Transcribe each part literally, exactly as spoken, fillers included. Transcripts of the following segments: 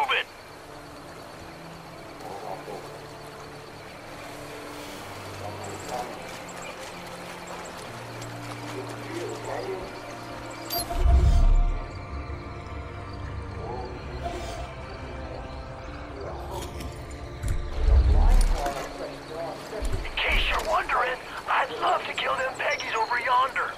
moving! In case you're wondering, I'd love to kill them Peggies over yonder.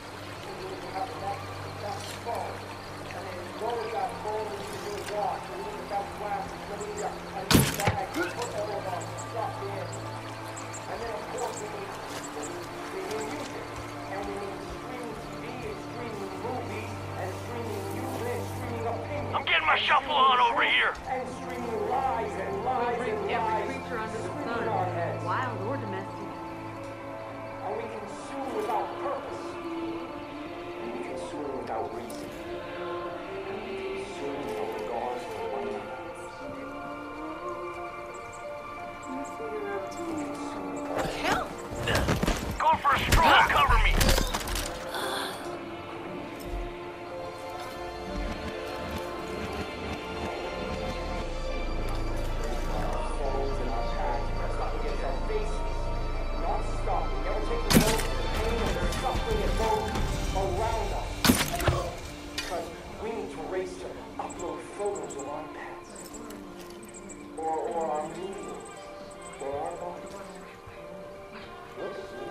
I'm getting my shuffle on over here. And streaming lies and lies Bring and every lies creature under the screaming sun, in our heads. wild or domestic. And we consume without purpose. And we consume without reason. And we consume without regard for one another. We consume without Help! Going for a stroll, cover me. phones in our packs, pressed up against our faces. Not stopping, never taking notice of the pain and the suffering and those around us. Because we need to race to upload photos of our pets. Or, or our meals. Or our bodies. Look at me.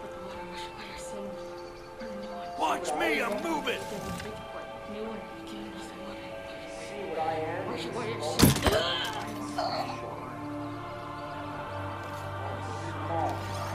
Watch me, I'm moving. See what I am? in this moment? Small.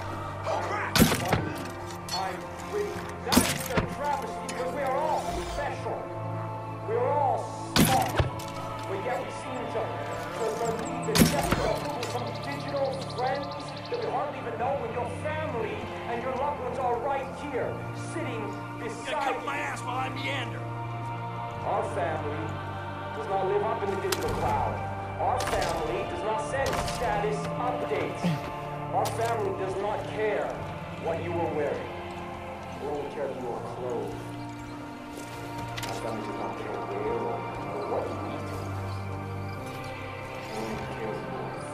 I'm pretty. That's the travesty because we are all special. We are all smart. But yet we seem to, to believe that just with some digital friends that we hardly even know when your family and your loved ones are right here, sitting beside Cover my ass while I meander. our family does not live up in the digital cloud. Our family does not send status updates. Our family does not care what you are wearing. We only care that you are clothed. Our family does not care where or, or what you eat. We only care that you are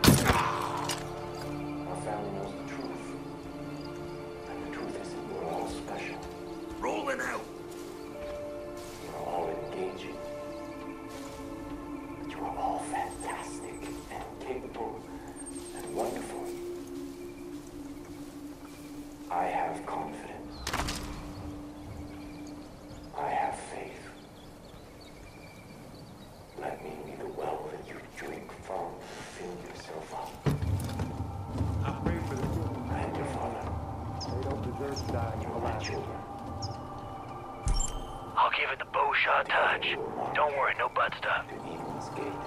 fed. Our family knows the truth. And the truth is that we're all special. Rolling out. We're all engaging. But you are all fantastic and capable and wonderful. I have confidence. I have faith. Let me be the well that you drink from to fill yourself up. I pray for the children. And your father, They don't deserve to die in you the are my last children. I'll give it the bow shot touch. Don't worry, no butt stuff. To Eden's gate.